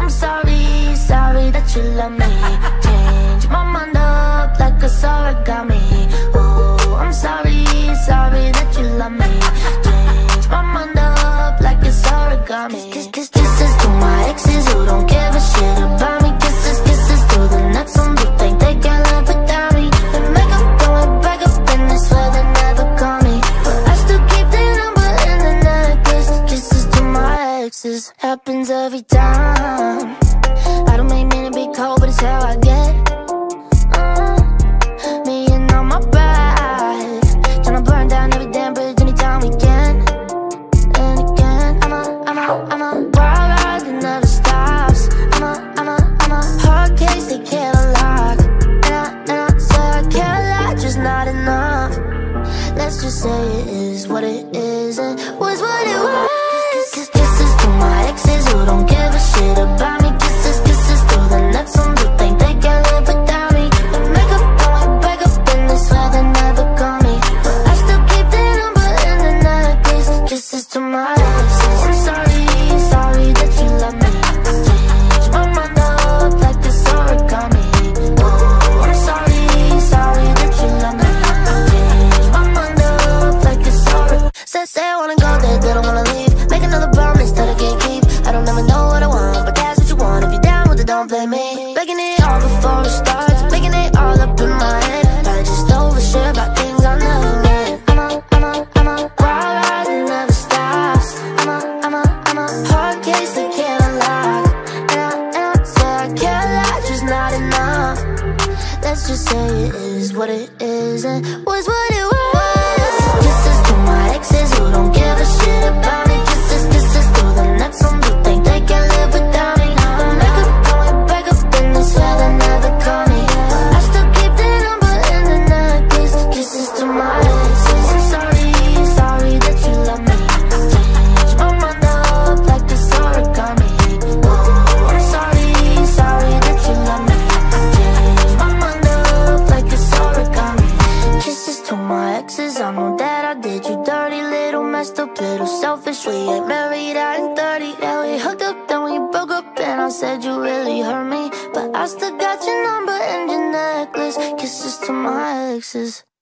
I'm sorry, sorry that you love me. Change my mind up like a origami. Oh, I'm sorry, sorry that you love me. Change my mind up like it's origami. Kisses to my exes who don't give a shit about me. Kisses to the next ones who think they can live without me. They make up, going back up, and I swear they never call me, but I still keep their number in the necklace. Kisses to my exes, happens every time. I don't make mean to be cold, but it's how I get. Me and all my pride, tryna burn down every damn bridge anytime we can. And again, I'm a wild ride that never stops. I'm a hard case they can't unlock. And I swear I can't lie, just not enough. Let's just say it is what it is and was what it was. Kisses to my exes who don't give a shit about me. Kisses to the next ones who think they can live without me. They make up, going back up, and they swear they never call me, but I still keep their number in the necklace. Kisses to my exes. I'm sorry, sorry that you love me. Change my mind up like this origami. Oh, I'm sorry, sorry that you love me. Change my mind up like this origami. Say I wanna go there, they don't wanna leave. Make another promise that I can't keep. I don't ever know what I want, but that's what you want. If you're down with it, don't blame me. Breaking it all before it starts, making it all up in my head. I just overshare about things I never meant. I'm a wild ride that never stops. I'm a hard case that can't unlock. And I swear I can't lie, just not enough. Let's just say it is what it is and was what it was. Kisses to my exes who don't give a shit about me. Kisses to the next ones who think they can live without me. They make up, going back up, and they swear they never call me, but I still keep their number in the necklace. Kisses to my exes. I'm sorry, sorry that you love me. Change my mind up like this origami. Oh, I'm sorry, sorry that you love me. Change my mind up like this origami. Kisses to my exes, I know that I did you dirty. Little messed up, little selfish. We ain't married out in 30. Yeah, we hooked up, then we broke up, and I said you really hurt me, but I still got your number and your necklace. Kisses to my exes.